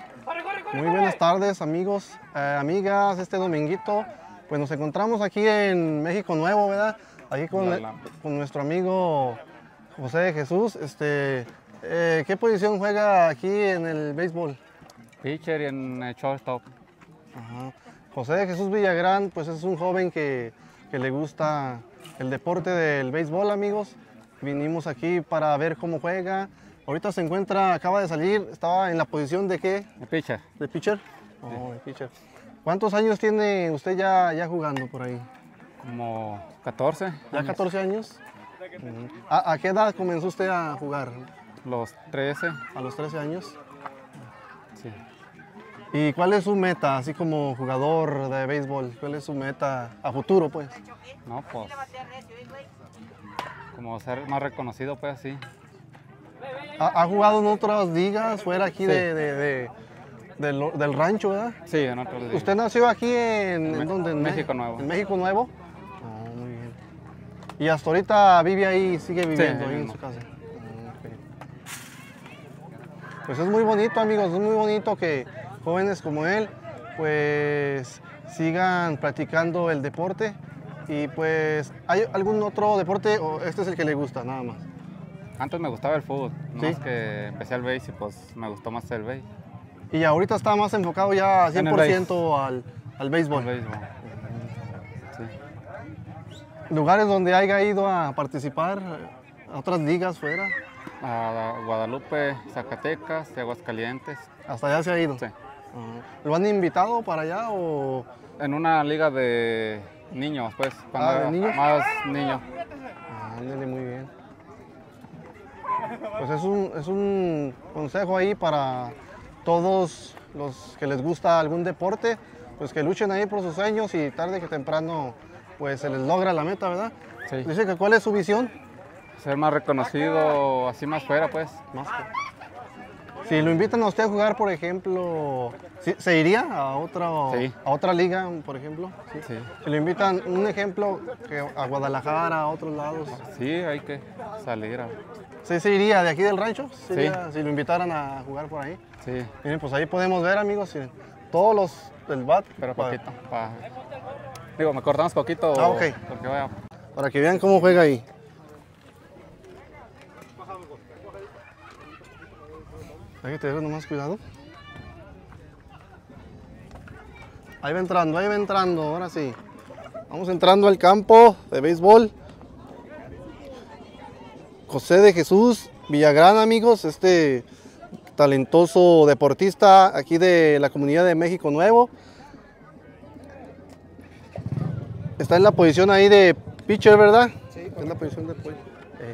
Muy buenas tardes, amigos, amigas. Este dominguito, pues nos encontramos aquí en México Nuevo, ¿verdad? Aquí con nuestro amigo José de Jesús. ¿Qué posición juega aquí en el béisbol? Pitcher y en shortstop. Ajá. José de Jesús Villagrán, pues es un joven que le gusta el deporte del béisbol, amigos. Vinimos aquí para ver cómo juega. Ahorita se encuentra, acaba de salir, estaba en la posición de ¿qué? De pitcher. ¿De pitcher? Oh, de pitcher. ¿Cuántos años tiene usted ya jugando por ahí? Como 14. ¿Ya 14 años? ¿A qué edad comenzó usted a jugar? Los 13. ¿A los 13 años? Sí. ¿Y cuál es su meta, así como jugador de béisbol? ¿Cuál es su meta a futuro, pues? No, pues, como ser más reconocido, pues, sí. ¿Ha jugado en otras ligas fuera aquí Sí. del rancho, verdad? Sí, en otro día. ¿Usted nació aquí en dónde? En México Nuevo. ¿En México Nuevo? Oh, muy bien. ¿Y hasta ahorita vive ahí, sigue viviendo ahí en su casa? Ok. Pues es muy bonito, amigos, es muy bonito que jóvenes como él, pues sigan practicando el deporte. Y pues, ¿hay algún otro deporte o este es el que le gusta, nada más? Antes me gustaba el fútbol, ¿Sí? más que empecé al béis y pues me gustó más el béis. Y ahorita está más enfocado ya En el 100% al béisbol. El béisbol. Sí. ¿Lugares donde haya ido a participar, a otras ligas fuera? A Guadalupe, Zacatecas, Aguascalientes. Hasta allá se ha ido. Sí. ¿Lo han invitado para allá o...? En una liga de niños, pues, cuando ¿de era niños? más niño. Ándale, muy bien. Pues es un consejo ahí para todos los que les gusta algún deporte, pues que luchen ahí por sus sueños y tarde que temprano pues se les logra la meta, ¿verdad? Sí. Dice que ¿cuál es su visión? Ser más reconocido, así más fuera, pues. Más si lo invitan a usted a jugar, por ejemplo, ¿se iría a Sí. otra liga, por ejemplo? Sí. Si lo invitan, un ejemplo, a Guadalajara, a otros lados. Sí, hay que salir. ¿Sí se iría de aquí del rancho? ¿Se Sí. iría si lo invitaran a jugar por ahí? Sí, Miren, pues ahí podemos ver, amigos, todos los del BAT. pero poquito. Digo, me cortamos poquito. Ah, ok. Porque vaya. Para que vean cómo juega ahí. Hay que tener nomás cuidado. Ahí va entrando, ahora sí. Vamos entrando al campo de béisbol. José de Jesús Villagrán, amigos, este talentoso deportista aquí de la comunidad de México Nuevo. Está en la posición ahí de pitcher, ¿verdad? Sí. Es la posición de pitcher.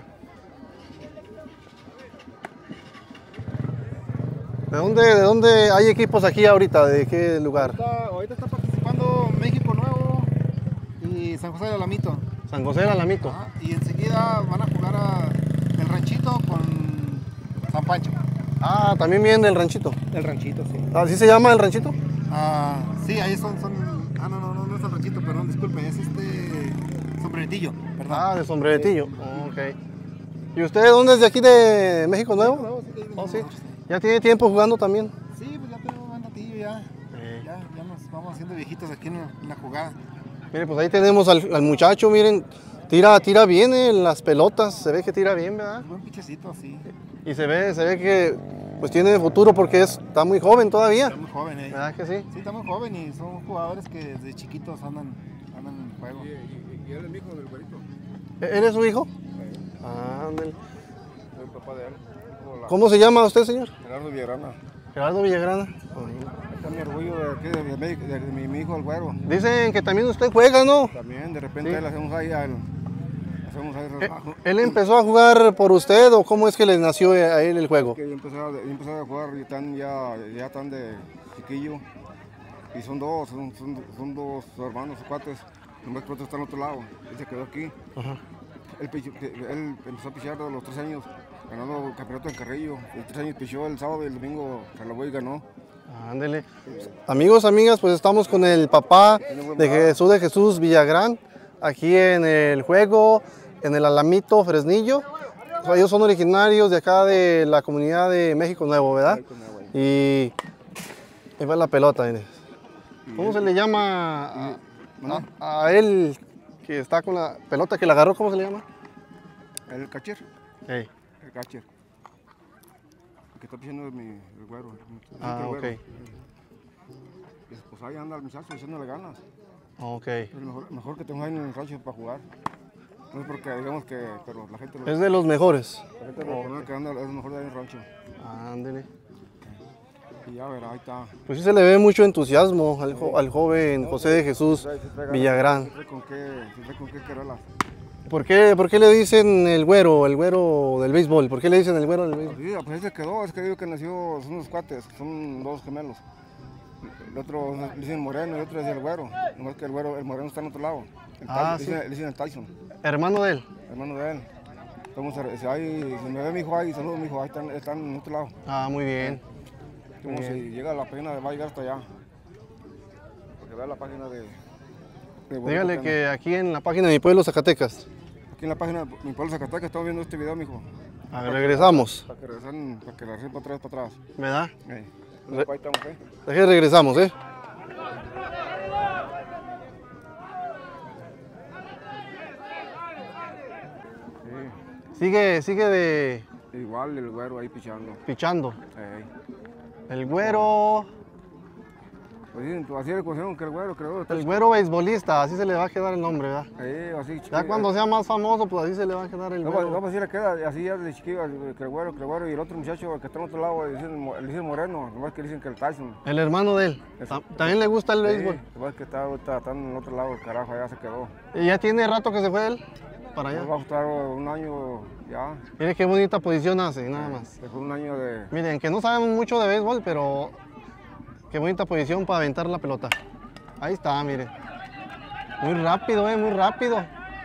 ¿De dónde hay equipos aquí ahorita? ¿De qué lugar? Ahorita está participando México Nuevo y San José del Alamito. San José del Alamito. Ajá, y enseguida van a jugar el Ranchito con San Pancho. Ah, también viene del ranchito. El Ranchito, sí. ¿Así se llama el ranchito? Sí, ahí son... no es el Ranchito, perdón, disculpe, es Sombreretillo, perdón. Ah, de Sombreretillo. Ok. ¿Y usted dónde es de aquí de México Nuevo? Oh, sí. ¿Ya tiene tiempo jugando también? Sí, pues ya tenemos un ratillo ya. Ya nos vamos haciendo viejitos aquí en la jugada. Mire, pues ahí tenemos al muchacho, miren, tira bien en las pelotas, se ve que tira bien, ¿verdad? Buen pichecito, sí. Y se ve que pues tiene futuro porque está muy joven todavía. Está muy joven, ¿Verdad que sí? Sí, está muy joven y son jugadores que desde chiquitos andan en el juego. ¿Y él es mi hijo del güerito? ¿Él es su hijo? Sí. Ah, ándale. Soy el papá de él. ¿Cómo se llama usted, señor? Gerardo Villagrana. Gerardo Villagrana. Está mi orgullo de mi hijo el güero. Dicen que también usted juega, ¿no? También de repente Sí. le hacemos ahí relajo. ¿Él empezó a jugar por usted o cómo es que le nació a él el juego? Que yo empecé a jugar y ya están de chiquillo. Y son dos hermanos, cuates. El más pronto está al otro lado. Él se quedó aquí. Ajá. Él empezó a pichar a los 3 años, ganando el campeonato en Carrillo. El 3 años pichó el sábado y el domingo Carlagüe y ganó. Ándele. Amigos, amigas, pues estamos con el papá de Jesús Villagrán, aquí en el juego, en el Alamito, Fresnillo. Ellos son originarios de acá de la comunidad de México Nuevo, ¿verdad? Y Ahí va la pelota, mire. ¿Cómo se le llama a él que está con la pelota que la agarró? ¿Cómo se le llama? El catcher. Hey. El catcher. El que está pichando es el güero. Ah, ok. Pues ahí anda el muchacho echándole ganas. Ok. Es el mejor que tengo ahí en el rancho para jugar. No es porque digamos que, pero la gente Es de los mejores. La gente lo conoce que anda, es el mejor de ahí en el rancho. Ándele. Y ya verá, ahí está. Pues sí se le ve mucho entusiasmo al joven José de Jesús Villagrán. Siempre con qué quererlas. ¿Por qué le dicen el güero del béisbol? ¿Por qué le dicen el güero del béisbol? Sí, pues ahí se quedó, es que digo que nació, son unos cuates, son dos gemelos. El otro le dicen Moreno y el otro es el güero. Nomás que el Moreno está en otro lado. Sí. Le dicen el Tyson, Hermano de él. hermano de él. Entonces, si me ve mi hijo ahí, saludo a mi hijo, ahí están en otro lado. Ah, muy bien. Como si llega a la página, va a llegar hasta allá. Porque vea la página de Dígale que aquí en la página de mi pueblo, Zacatecas. Aquí en la página de mi pueblo Zacatecas estamos viendo este video, mijo. A ver, regresamos. Para que regresen para atrás. ¿Verdad? Ahí estamos, Deje, regresamos, ¿eh? Sí. Sigue de Igual el güero ahí pichando. pichando. Ey. El güero, Pues sí, así le conocieron que el güero, creo. el güero beisbolista, así se le va a quedar el nombre, ¿verdad? Así, Ya cuando sea más famoso, pues así se le va a quedar el No, güero. pues sí le queda, así ya de chiquillo, que el güero, y el otro muchacho que está en otro lado, le dicen Moreno, nomás que le dicen que el Tyson. El hermano de él. También le gusta el béisbol. Sí, nomás que está ahorita en el otro lado, el carajo, allá se quedó. Y ya tiene rato que se fue él para allá. Nos va a gustar un año ya, Mire qué bonita posición hace, nada más. después un año de... Miren, que no sabemos mucho de béisbol, pero qué bonita posición para aventar la pelota. Ahí está, mire. Muy rápido, muy rápido.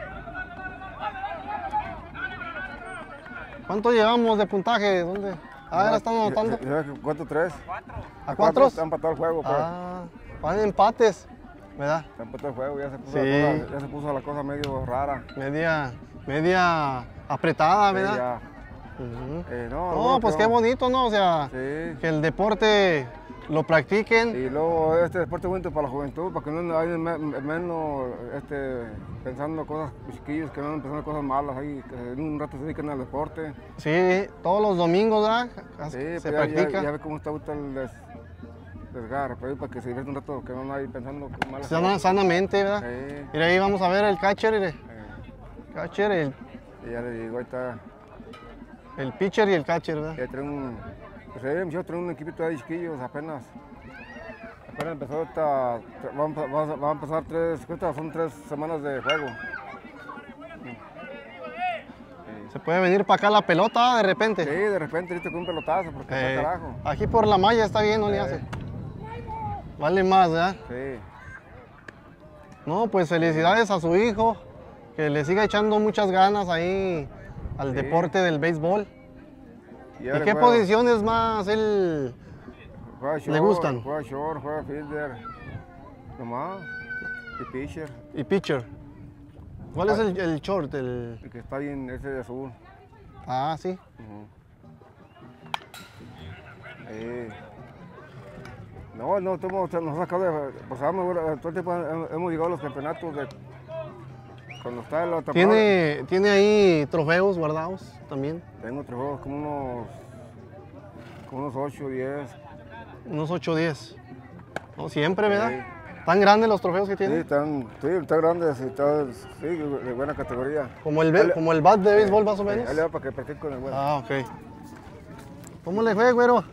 ¿Cuánto llevamos de puntaje? ¿Dónde? Ah, ya están anotando. 4-3. ¿A cuatro? Está empatado el juego, pues. Ah, van empates, ¿verdad? Está empatado el juego, ya se puso, Sí. ya se puso la cosa medio rara. Media apretada, Sí, ¿verdad? ya. Ujú. No, Pues qué bonito, ¿no? O sea, Sí. que el deporte lo practiquen. Y luego este deporte bonito para la juventud, para que no haya menos pensando cosas chiquillos, que no anden pensando cosas malas ahí, que en un rato se dediquen al deporte. Sí, todos los domingos, ¿verdad? Sí, Se pues practica. ya ve cómo está ahorita el desgarre, para que se divierta un rato, que no hay pensando malas Sanamente, ¿verdad? Sí. Mira, ahí vamos a ver el catcher, mire. Catcher, Y ya le digo, ahí está, el pitcher y el catcher, ¿verdad? ya trae pues ahí yo trae un equipito de chiquillos apenas empezó ahorita, va a empezar son 3 semanas de juego. Se puede venir para acá la pelota de repente. Sí, de repente ahorita con un pelotazo, porque está carajo. Aquí por la malla está bien, no le hace. Vale más, ¿verdad? Sí. No, pues felicidades a su hijo, que le siga echando muchas ganas ahí al deporte del béisbol. ¿Y qué posiciones más él le gustan? Juega short, juega fielder, nomás, y pitcher. Y pitcher. ¿Cuál es el short? El que está bien, ese de azul. Ah, sí. No, nos ha sacado de... Pues todo el tiempo hemos llegado a los campeonatos de... Cuando está la temporada. ¿Tiene ahí trofeos guardados también? Tengo trofeos como unos 8, 10. Unos 8 o 10. No, siempre, ¿verdad? Sí. ¿Tan grandes los trofeos que Sí, tiene? están grandes y sí, de buena categoría. Como el bat de béisbol más o menos. Ahí le va para que practique con el güero. Ah, ok. ¿Cómo le fue, güero?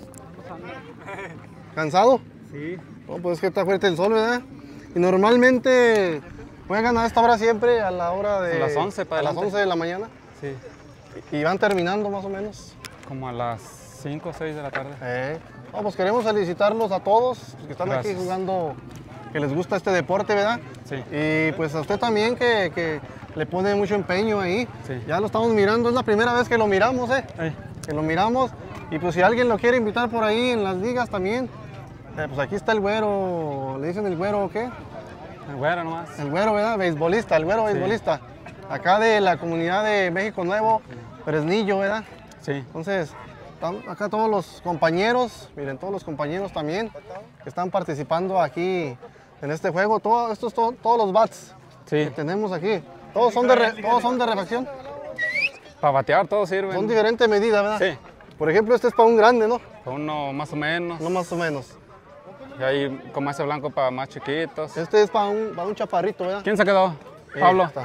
¿Cansado? Sí. No, pues es que está fuerte el sol, ¿verdad? Y normalmente juegan a esta hora siempre, a la hora de... A las 11 para A las adelante. 11 de la mañana. Sí. Y van terminando más o menos. Como a las 5 o 6 de la tarde. No, pues queremos felicitarlos a todos los que están Gracias. aquí jugando, que les gusta este deporte, ¿verdad? Sí. Y pues a usted también que le pone mucho empeño ahí. Sí. Ya lo estamos mirando, es la primera vez que lo miramos, que lo miramos. Y pues si alguien lo quiere invitar por ahí en las ligas también, pues aquí está el güero, ¿le dicen el güero o qué? El güero nomás. El güero, ¿verdad? Beisbolista, el güero beisbolista. Acá de la comunidad de México Nuevo, Fresnillo, ¿verdad? Sí. Entonces, Están acá todos los compañeros, miren, todos los compañeros también que están participando aquí en este juego. Todos los bats Sí. que tenemos aquí, todos son de refacción. Para batear todo sirve. Son diferentes medidas, ¿verdad? Sí. Por ejemplo, este es para un grande, ¿no? Uno más o menos. No más o menos. Y ahí como ese blanco para más chiquitos. Este es para un chaparrito, ¿verdad? ¿Quién se quedó? Pablo. Está.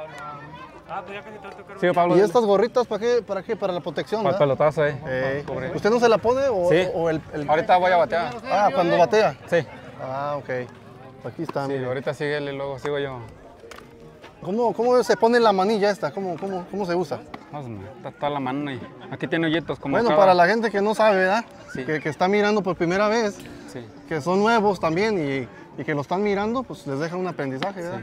Sí, Pablo. ¿Y estas gorritas para qué? ¿Para qué? Para la protección, Para el ¿verdad? pelotazo ahí. Cubrir. ¿Usted no se la pone o, Sí. o el... Ahorita voy a batear. Ah, cuando batea. Sí. Ah, ok. Aquí está, Sí, mire. ahorita sigue él y luego sigo yo. ¿Cómo se pone la manilla esta? ¿Cómo se usa? Está la mano ahí. Aquí tiene hoyitos como Bueno, cada- para la gente que no sabe, ¿verdad? Sí. Que está mirando por primera vez, Sí. que son nuevos también y que lo están mirando, pues les deja un aprendizaje, ¿verdad?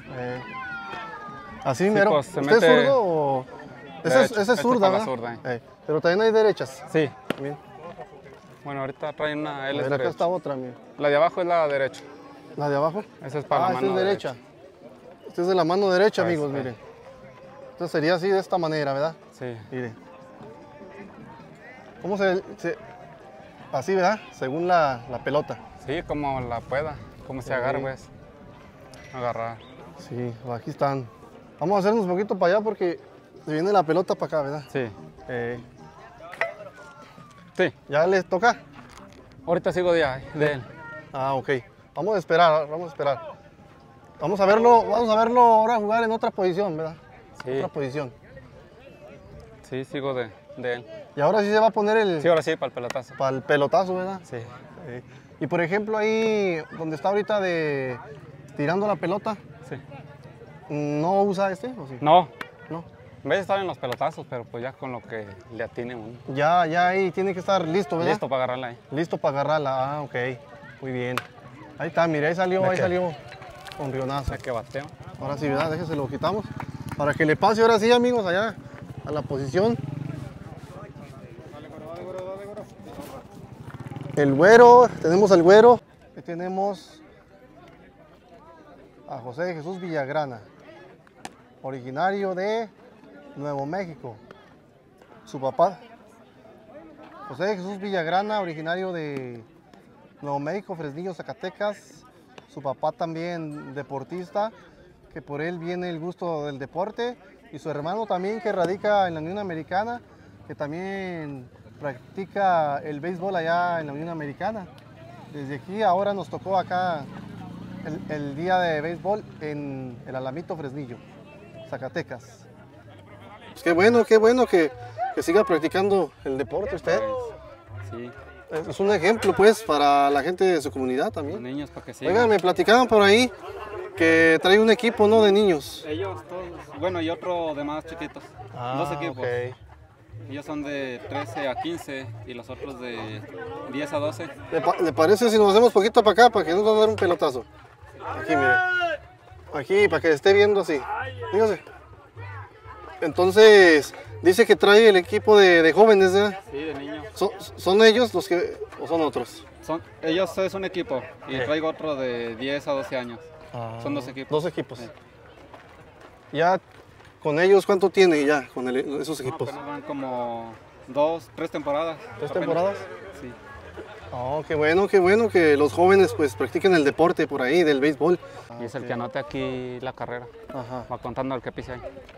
Así, mero. pues, se ¿Usted es mete zurdo o...? derecho. Ese es Este zurda, para la ¿verdad? zurda, Pero también hay derechas. Sí. Bien. Bueno, ahorita trae una, él A es ver, acá derecho. está otra, mira. La de abajo es la derecha. ¿La de abajo? Esa es para la esta mano es derecha. Esta es de la mano derecha, Pues, amigos, miren. Entonces sería así, de esta manera, ¿verdad? Sí. Mire. ¿Cómo así, ¿verdad? Según la pelota. Sí, como la pueda. Como se agarra, pues. Agarrar. Sí, aquí están. Vamos a hacernos un poquito para allá porque se viene la pelota para acá, ¿verdad? Sí. Sí. ¿Ya les toca? Ahorita sigo de él. Ah, ok. Vamos a esperar. Vamos a verlo ahora jugar en otra posición, ¿verdad? Sí. Otra posición. Sí, sigo de él. Y ahora sí se va a poner el... Sí, ahora sí, para el pelotazo. Para el pelotazo, ¿verdad? Sí. Y por ejemplo ahí donde está ahorita tirando la pelota, Sí. ¿no usa este o sí? No. No. En vez de estar en los pelotazos, pero pues ya con lo que le atine uno. Ya ahí tiene que estar listo, ¿verdad? Listo para agarrarla ahí. Listo para agarrarla. Ah, ok. Muy bien. Ahí está, mire, ahí salió con rionazo. O sea, que bateo. Ahora sí, ¿verdad? Déjese lo quitamos. Para que le pase ahora sí, amigos, allá a la posición. El güero, tenemos al güero. Aquí tenemos a José de Jesús Villagrana, originario de Nuevo México. Su papá, José de Jesús Villagrana, originario de Nuevo México, Fresnillo, Zacatecas. Su papá también deportista, que por él viene el gusto del deporte. Y su hermano también, que radica en la Unión Americana, que también practica el béisbol allá en la Unión Americana. Desde aquí ahora nos tocó acá el día de béisbol en el Alamito Fresnillo, Zacatecas. Pues qué bueno que siga practicando el deporte usted. Sí. Es un ejemplo pues para la gente de su comunidad también. Los niños para que sigan. Oigan, me platicaban por ahí que trae un equipo, ¿no? De niños. Ellos todos, bueno, y otro de más chiquitos. Dos equipos. Ok. Ellos son de 13 a 15 y los otros de 10 a 12. ¿Le parece si nos hacemos poquito para acá para que nos va a dar un pelotazo? Aquí, mire. Aquí, para que esté viendo así. Fíjese. Entonces, dice que trae el equipo de jóvenes, ¿verdad? Sí, de niños. ¿Son ellos los que, o son otros? Ellos es un equipo y traigo otro de 10 a 12 años. Son dos equipos. Dos equipos. Ya con ellos, ¿cuánto tiene ya con esos equipos? Apenas van como 3 temporadas. ¿3 apenas. temporadas? Sí. Oh, qué bueno que los jóvenes pues practiquen el deporte por ahí, del béisbol. Y es el que anote aquí la carrera. Ajá. Va contando el que pise ahí.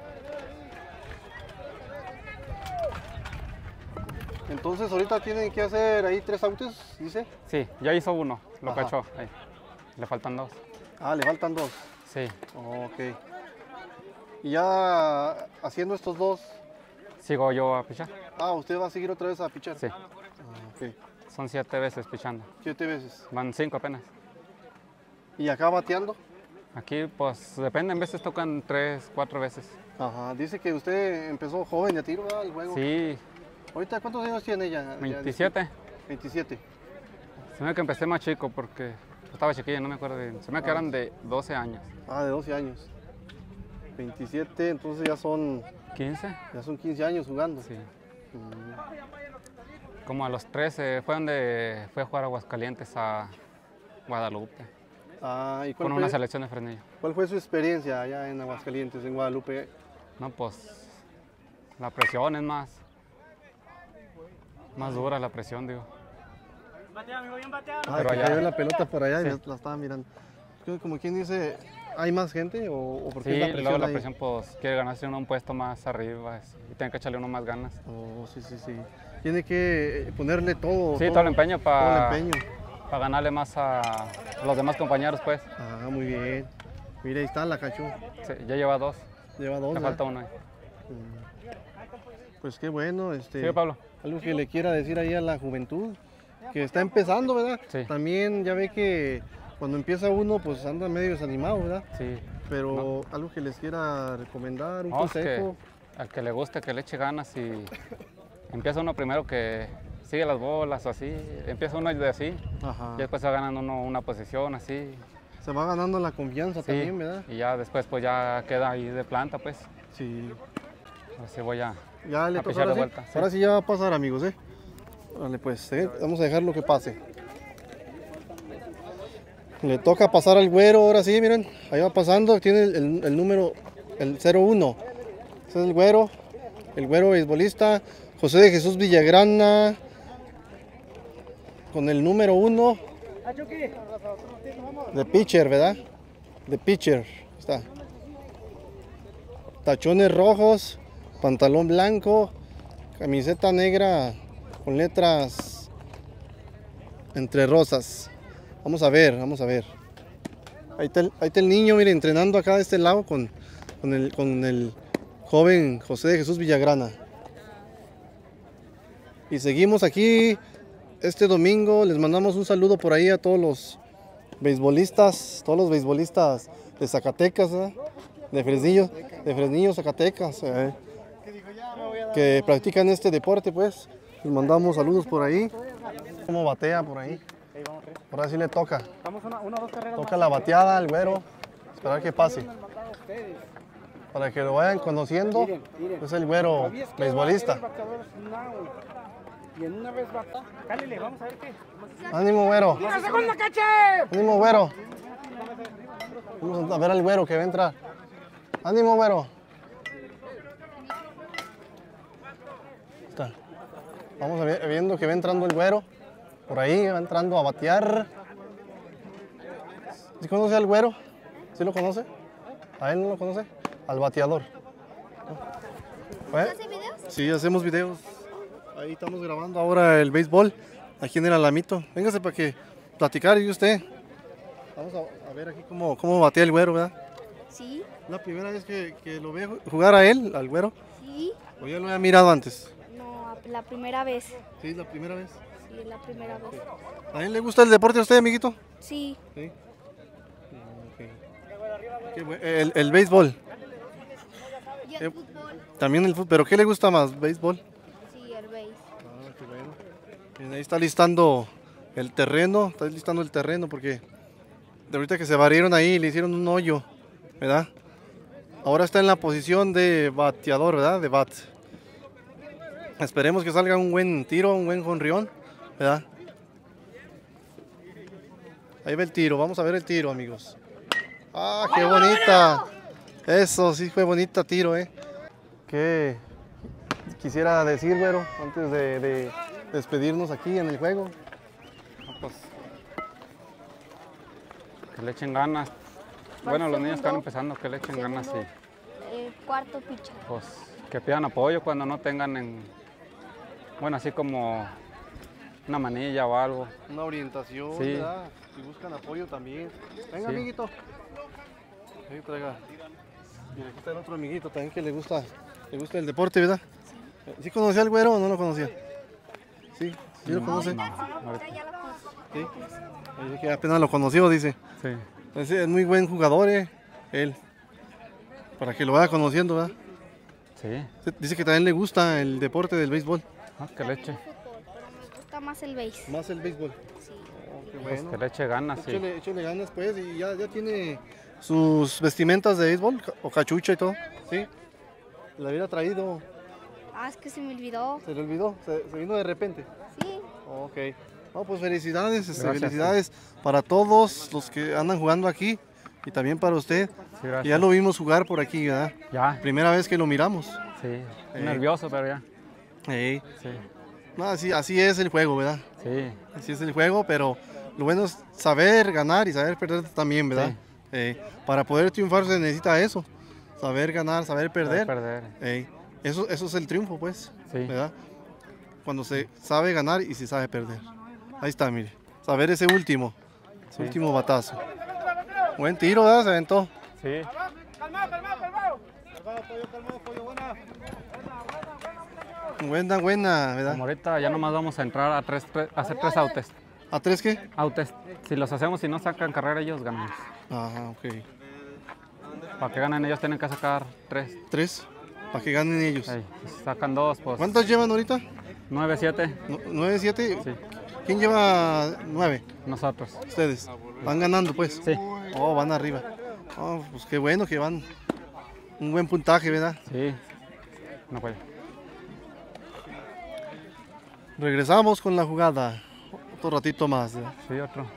Entonces ahorita tienen que hacer ahí 3 outs, dice. Sí, ya hizo uno, lo Ajá. cachó. Ahí. Le faltan 2. Ah, le faltan 2. Sí. Ok. Y ya haciendo estos 2, Sigo yo a pichar. usted va a seguir otra vez a pichar. Sí. Ok. Son 7 veces pichando. 7 veces. Van 5 apenas. ¿Y acá bateando? Aquí pues depende, en veces tocan 3, 4 veces. Ajá. Dice que usted empezó joven de tiro, ¿verdad? El juego. Sí, ¿Ahorita cuántos años tiene ella? 27. 27. Se me ve que empecé más chico porque estaba chiquilla, no me acuerdo bien. Se me ve que eran de 12 años. Ah, de 12 años. 27, entonces ya son 15. 15 años jugando. Sí. Como a los 13 fue donde fui a jugar a Aguascalientes a Guadalupe. Ah, ¿y Con una selección de Fresnillo. cuál fue su experiencia allá en Aguascalientes, en Guadalupe? No, pues la presión es más. más dura la presión, digo. Ah, Pero que allá- cayó la pelota por allá y Sí. la estaba mirando. Como quien dice, ¿hay más gente o por qué Sí, la y presión luego la ahí? presión pues quiere ganarse uno un puesto más arriba y tiene que echarle uno más ganas. Oh, sí, sí, sí. Tiene que ponerle todo. Sí, todo el empeño todo para el empeño. ganarle más a los demás compañeros, pues. Ah, muy bien. Mira, ahí está la Cachú. Sí, ya lleva 2, Lleva 2. le falta uno ahí. Pues qué bueno. Sí, Pablo. Algo que le quiera decir ahí a la juventud, que está empezando, ¿verdad? Sí. También ya ve que cuando empieza uno, pues anda medio desanimado, ¿verdad? Sí. Pero algo que les quiera recomendar, un No, es que consejo. al que le guste, que le eche ganas y empieza uno primero que sigue las bolas o así, empieza uno de así, Ajá. y después va ganando uno una posición así, Se va ganando la confianza sí, también, ¿verdad? y ya después pues ya queda ahí de planta, pues, Sí. así voy a... Ya le A toca pichar ahora de sí. vuelta, sí. Ahora sí ya va a pasar, amigos, ¿eh? Vale, pues, vamos a dejar lo que pase. Le toca pasar al güero, ahora sí, miren. Ahí va pasando, tiene el número, el 01. Ese es el güero beisbolista, José de Jesús Villagrana, con el número 1. De pitcher, ¿verdad? De pitcher, está. Tachones rojos, pantalón blanco, camiseta negra con letras entre rosas. Vamos a ver, vamos a ver. Ahí está el niño, mire, entrenando acá de este lado con el joven José de Jesús Villagrana. Y seguimos aquí este domingo. Les mandamos un saludo por ahí a todos los beisbolistas de Zacatecas, ¿verdad? de Fresnillo, Zacatecas, que practican este deporte, pues. Les mandamos saludos por ahí. ¿Cómo batea por ahí? Ahora sí le toca. Toca la bateada al güero. Esperar que pase. Para que lo vayan conociendo. Es el güero beisbolista. Y en una vez bata. Cálele, vamos a ver qué. Ánimo, güero. ¡La segunda, caché! Ánimo, güero. Vamos a ver al güero que va a entrar. Ánimo, güero. Está. Vamos viendo que va entrando el güero. Por ahí va entrando a batear. ¿Sí conoce al güero? ¿Sí lo conoce? ¿A él no lo conoce? Al bateador. ¿Hace videos? Sí, hacemos videos. Ahí estamos grabando ahora el béisbol. Aquí en el Alamito. Véngase para que platicar y usted. Vamos a ver aquí cómo batea el güero, ¿verdad? Sí, La primera vez que lo veo jugar a él, al güero. sí. ¿O ya lo había mirado antes? No, la primera vez. Sí, la primera vez. Sí, la primera vez. ¿A él le gusta el deporte a usted, amiguito? Sí, Sí. El béisbol. y el fútbol. También el fútbol. ¿Pero qué le gusta más? ¿Béisbol? Sí, el béis. Ah, qué bueno. Bien, ahí está listando el terreno. Está listando el terreno porque de ahorita que se barrieron ahí le hicieron un hoyo, ¿verdad? Ahora está en la posición de bateador, ¿verdad? De bat. Esperemos que salga un buen tiro, un buen jonrión, ¿verdad? Ahí va el tiro, vamos a ver el tiro, amigos. ¡Ah, qué bonita! Eso, sí fue bonita tiro, ¿eh? ¿Qué quisiera decir, güero, antes de despedirnos aquí en el juego? No, pues, que le echen ganas. Bueno, los niños están empezando, que le echen ganas y Cuarto pitcher. pues que pidan apoyo cuando no tengan bueno, así como una manilla o algo. Una orientación, Sí. ¿verdad? Si buscan apoyo también. Venga, Sí. amiguito. Ahí traiga. Y aquí está el otro amiguito también que le gusta el deporte, ¿verdad? ¿Sí conocía al güero o no lo conocía? Sí, sí lo conoce. No, ahorita. Ya la conozco. Sí. Dice que apenas lo conoció, dice. Sí. Es muy buen jugador, él. Para que lo vaya conociendo, ¿verdad? Sí. Dice que también le gusta el deporte del béisbol. Ah, que le eche. Pero me gusta más el béis. Más el béisbol. Sí. Oh, qué Pues bueno. que le eche ganas y Échale ganas, pues, y ya tiene sus vestimentas de béisbol, o cachucha y todo. Sí. La hubiera traído, Ah, es que se me olvidó. se le olvidó, se vino de repente. Sí. Ok. No, pues felicidades, Gracias, felicidades para todos los que andan jugando aquí y también para usted. sí, Que gracias. ya lo vimos jugar por aquí, ¿verdad? Ya, Primera vez que lo miramos. sí. Nervioso, pero ya. Ey. Sí. No, así es el juego, ¿verdad? Sí, Así es el juego, pero lo bueno es saber ganar y saber perder también, ¿verdad? Sí. Para poder triunfar se necesita eso, saber ganar, saber perder. perder. Eso es el triunfo, pues, Sí. ¿verdad? Cuando se sabe ganar y se sabe perder. Ahí está, mire. Saber ese último batazo. Buen tiro, ¿verdad? Se aventó. Sí. Buena, ¿verdad? Como ahorita ya nomás vamos a entrar a hacer 3 outes. ¿A 3 qué? Outes. Si los hacemos y no sacan carrera ellos, ganamos. Ajá, ok. Para que ganen ellos tienen que sacar 3. 3, para que ganen ellos. Si sacan 2, pues ¿Cuántos llevan ahorita? 9, 7. 9, 7. Sí. ¿Quién lleva 9? Nosotros. Ustedes. Van ganando, pues. Sí. Oh, van arriba. Oh, pues qué bueno que van. Un buen puntaje, ¿verdad? Sí. No puede. Regresamos con la jugada. Otro ratito más, ¿verdad? Sí, otro.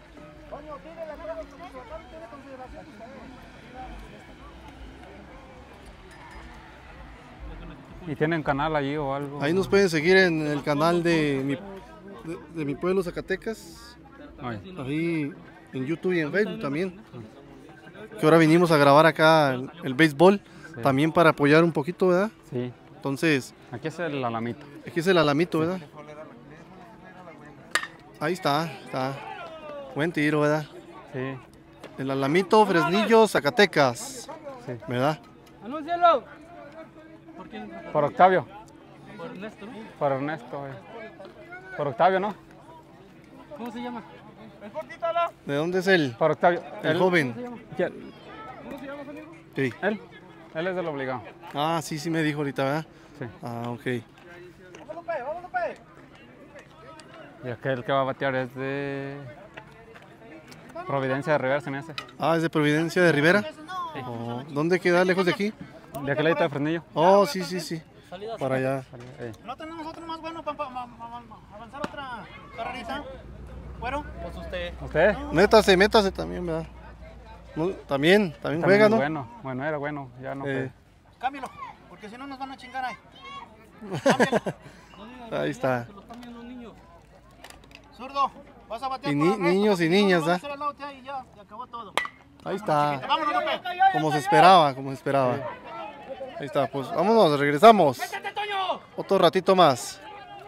¿Y tienen canal allí o algo? Ahí nos pueden seguir en el canal de mi pueblo, Zacatecas. Ay, Ahí en YouTube y en Facebook también. Que ahora vinimos a grabar acá el béisbol. Sí. También para apoyar un poquito, ¿verdad? sí. Entonces, Aquí es el alamito. aquí es el alamito, ¿verdad? Ahí está. Buen tiro, ¿verdad? Sí. El alamito, Fresnillo, Zacatecas. Sí. ¿Verdad? ¡Anúncialo! Por Octavio. Por Ernesto, ¿no? Por Ernesto. Por Octavio, ¿no? ¿Cómo se llama? ¿De dónde es él? Por Octavio. El joven. ¿Quién? ¿Cómo se llama, amigo? Sí. Él es del obligado. Ah, sí me dijo ahorita, ¿verdad? Sí. Ah, ok. Y aquel que va a batear es de Providencia de Rivera, se me hace. Ah, es de Providencia de Rivera. Oh, ¿dónde queda? ¿Lejos de aquí? De aquel ladito de Fresnillo. Oh, sí. Para allá. ¿No tenemos otro más bueno para avanzar otra carrerita? ¿Bueno? Pues usted. ¿Usted? Métase también, ¿verdad? No, también juega, es ¿no? Bueno, era bueno, ya no fue. Cámbialo, porque si no nos van a chingar ahí. Ahí está. Se lo están viendo los niños. Zurdo, vas a batear Y por Ernesto, niños porque y si no, niñas, nos van a ¿ah? hacer el out ahí y ya, se acabó todo. Ahí está. Vámonos, López. Como se esperaba. Ahí está, pues vámonos, regresamos. ¡Métete, Toño! Otro ratito más.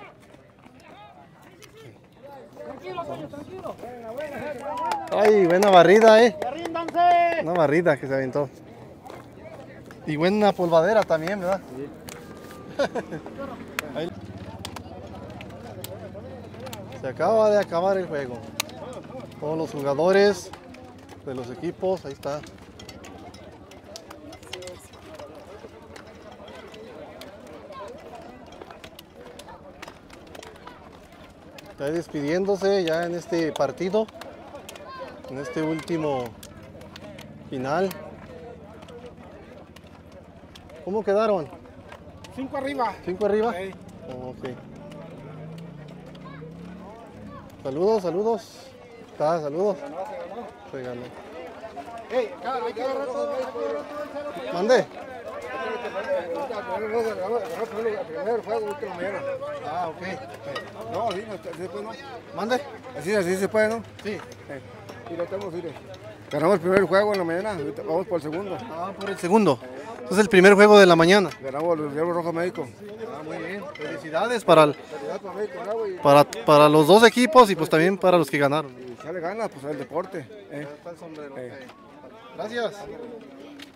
Tranquilo, Toño, tranquilo. Ay, buena barrida, ¡Ríndanse! Una barrida que se aventó. Y buena polvadera también, ¿verdad? Ahí. Se acaba de acabar el juego. Todos los jugadores de los equipos, ahí está. Está despidiéndose ya en este partido, en este último final. ¿Cómo quedaron? 5 arriba. ¿5 arriba? Sí. Oh, ok. Saludos. Saludos. Se ganó. Ey, acá hay que agarrar todo el cero. Mande. Primer juego, última mañana. Ah, ok. No, así se puede, ¿no? Mande. Así se puede, ¿no? Sí. Y lo tenemos, mire. Ganamos el primer juego en la mañana, ahorita vamos por el segundo. Ah, por el segundo. Este es el primer juego de la mañana. Ganamos el Diablo Rojo México. Ah, muy bien. Felicidades para México, bravo, y para los dos equipos y pues también para los que ganaron. sale ganas, pues el deporte. Está el sombrero. Gracias.